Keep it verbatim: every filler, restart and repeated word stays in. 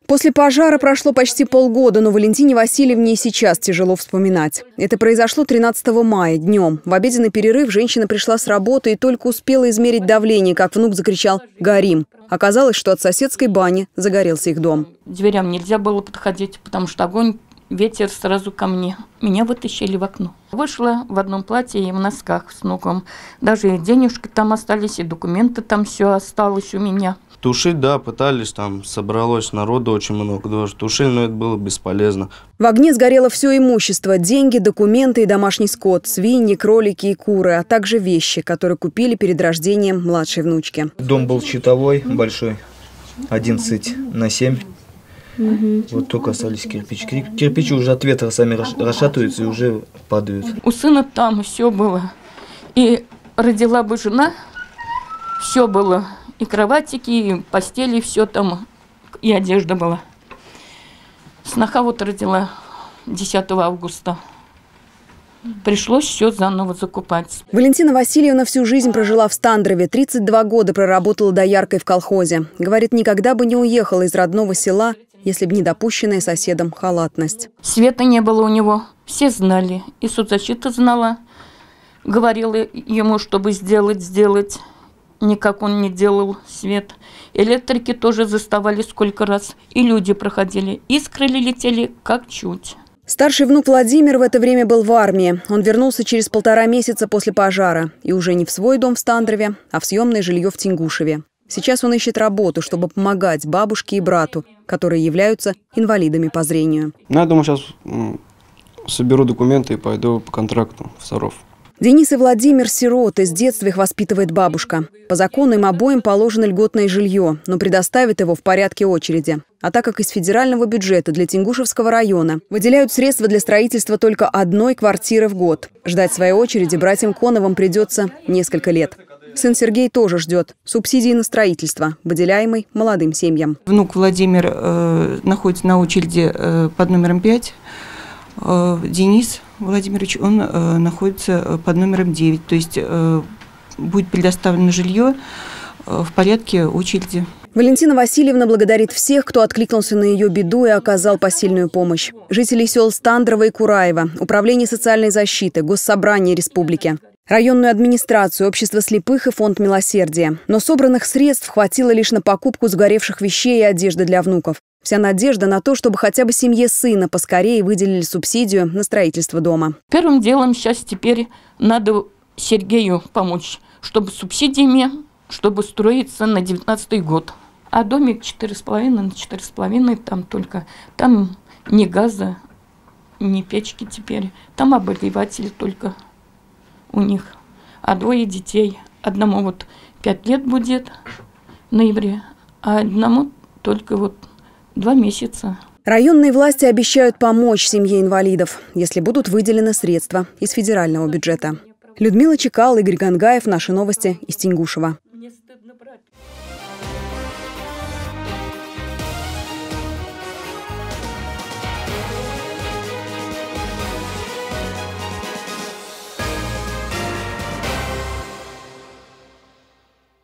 После пожара прошло почти полгода, но Валентине Васильевне и сейчас тяжело вспоминать. Это произошло тринадцатого мая, днем. В обеденный перерыв женщина пришла с работы и только успела измерить давление, как внук закричал «Горим!». Оказалось, что от соседской бани загорелся их дом. Дверям нельзя было подходить, потому что огонь, ветер сразу ко мне. Меня вытащили в окно. Вышла в одном платье и в носках с внуком. Даже и денежки там остались, и документы там все осталось у меня. Тушить, да, пытались, там собралось народу очень много, даже тушили, но это было бесполезно. В огне сгорело все имущество – деньги, документы и домашний скот, свиньи, кролики и куры, а также вещи, которые купили перед рождением младшей внучки. Дом был щитовой, большой, одиннадцать на семь. Угу. Вот только остались кирпичи. Кирпичи уже от ветра сами расшатываются и уже падают. У сына там все было. И родила бы жена, все было. И кроватики, и постели, все там, и одежда была. Сноха вот родила десятого августа. Пришлось все заново закупать. Валентина Васильевна всю жизнь прожила в Стандрове. тридцать два года проработала дояркой в колхозе. Говорит, никогда бы не уехала из родного села, если бы не допущенная соседом халатность. Света не было у него. Все знали. И соцзащита знала. Говорила ему, чтобы сделать, сделать. Никак он не делал свет. Электрики тоже заставали сколько раз. И люди проходили. Искры летели как чуть. Старший внук Владимир в это время был в армии. Он вернулся через полтора месяца после пожара. И уже не в свой дом в Стандрове, а в съемное жилье в Тенгушеве. Сейчас он ищет работу, чтобы помогать бабушке и брату, которые являются инвалидами по зрению. Ну, я думаю, сейчас соберу документы и пойду по контракту в Саров. Денис и Владимир – сироты, с детства их воспитывает бабушка. По закону им обоим положено льготное жилье, но предоставит его в порядке очереди. А так как из федерального бюджета для Тенгушевского района выделяют средства для строительства только одной квартиры в год, ждать своей очереди братьям Коновым придется несколько лет. Сын Сергей тоже ждет субсидии на строительство, выделяемой молодым семьям. Внук Владимир э, находится на очереди э, под номером пять. Э, Денис Владимирович, он э, находится под номером девять. То есть э, будет предоставлено жилье э, в порядке очереди. Валентина Васильевна благодарит всех, кто откликнулся на ее беду и оказал посильную помощь. Жителей сел Стандрово и Кураево, Управление социальной защиты, Госсобрание республики, районную администрацию, Общество слепых и Фонд милосердия. Но собранных средств хватило лишь на покупку сгоревших вещей и одежды для внуков. Вся надежда на то, чтобы хотя бы семье сына поскорее выделили субсидию на строительство дома. Первым делом сейчас теперь надо Сергею помочь, чтобы субсидиями, чтобы строиться на девятнадцатый год. А домик четыре с половиной на четыре с половиной, там только, там ни газа, ни печки теперь, там обогреватели только у них. А двое детей, одному вот пять лет будет в ноябре, а одному только вот два месяца. Районные власти обещают помочь семье инвалидов, если будут выделены средства из федерального бюджета. Людмила Чекал, Игорь Гангаев. Наши новости из Тенгушева.